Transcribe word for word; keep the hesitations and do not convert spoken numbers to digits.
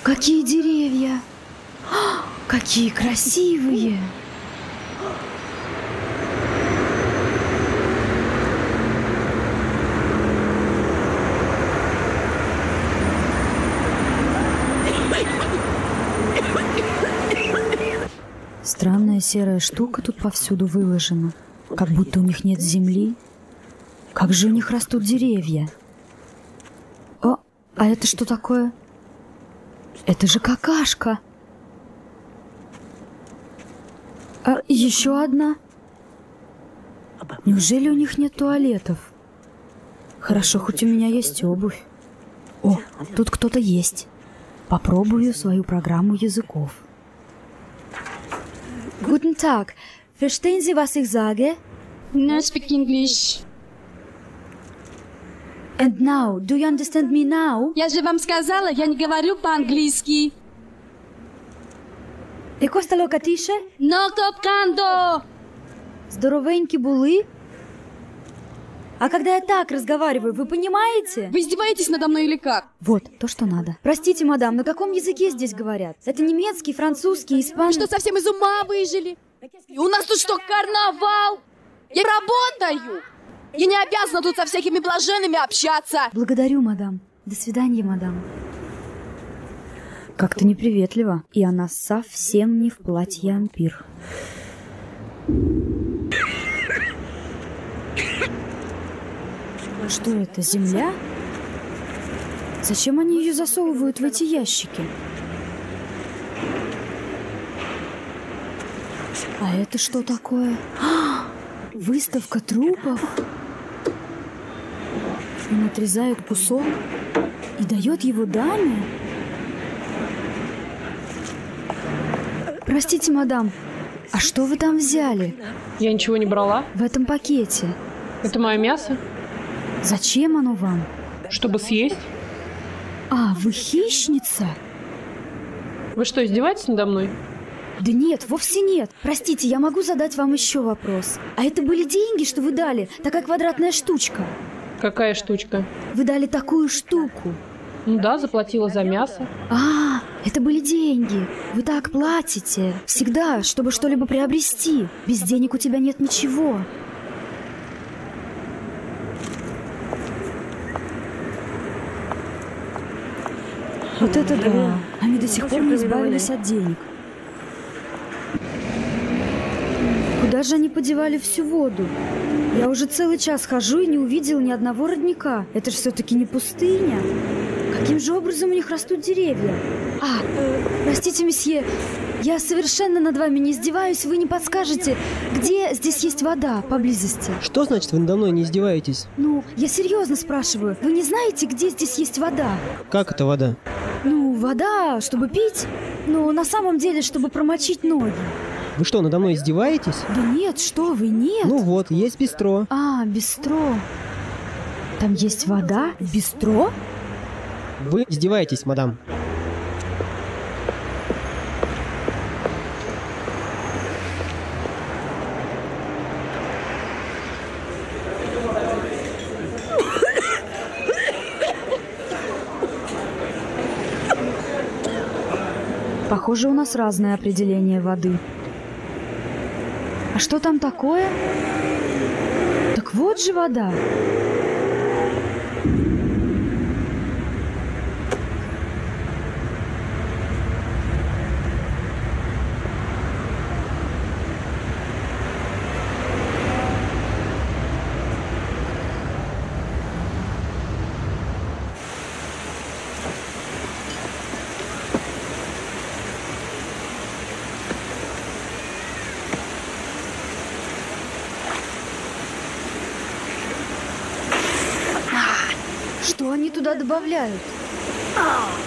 Какие деревья! А, какие красивые! Странная серая штука тут повсюду выложена. Как будто у них нет земли. Как же у них растут деревья? О, а это что такое? Это же какашка. А еще одна. Неужели у них нет туалетов? Хорошо, хоть у меня есть обувь. О, тут кто-то есть. Попробую свою программу языков. Guten Tag. Verstehen Sie, was ich sage? No speak English. And now, do you understand me now? Я же вам сказала, я не говорю по-английски. E questa lo capisce? No tocando! Здоровеньки були. А когда я так разговариваю, вы понимаете? Вы издеваетесь надо мной или как? Вот, то, что надо. Простите, мадам, на каком языке здесь говорят? Это немецкий, французский, испанский. Вы что, совсем из ума выжили? И у нас тут что, карнавал? Я работаю! Я не обязана тут со всякими блаженными общаться! Благодарю, мадам. До свидания, мадам. Как-то неприветливо. И она совсем не в платье ампир. Что это, земля? Зачем они ее засовывают в эти ящики? А это что такое? А, выставка трупов. Он отрезает кусок и дает его даме. Простите, мадам, а что вы там взяли? Я ничего не брала. В этом пакете. Это мое мясо. Зачем оно вам? Чтобы съесть. А, вы хищница? Вы что, издеваетесь надо мной? Да нет, вовсе нет. Простите, я могу задать вам еще вопрос. А это были деньги, что вы дали? Такая квадратная штучка. Какая штучка? Вы дали такую штуку. Ну да, заплатила за мясо. А, это были деньги. Вы так платите. Всегда, чтобы что-либо приобрести. Без денег у тебя нет ничего. Вот это да. Они до сих пор не избавились от денег. Куда же они подевали всю воду? Я уже целый час хожу и не увидела ни одного родника. Это же все-таки не пустыня. Каким же образом у них растут деревья? А, э, простите, месье, я совершенно над вами не издеваюсь. Вы не подскажете, где здесь есть вода поблизости? Что значит, вы надо мной не издеваетесь? Ну, я серьезно спрашиваю. Вы не знаете, где здесь есть вода? Как это вода? Ну, вода, чтобы пить, но на самом деле, чтобы промочить ноги. Вы что, надо мной издеваетесь? Да нет, что вы, нет. Ну вот, есть бистро. А, бистро. Там есть вода? Бистро? Вы издеваетесь, мадам. Похоже, у нас разное определение воды. А что там такое? Так вот же вода. Что они туда добавляют?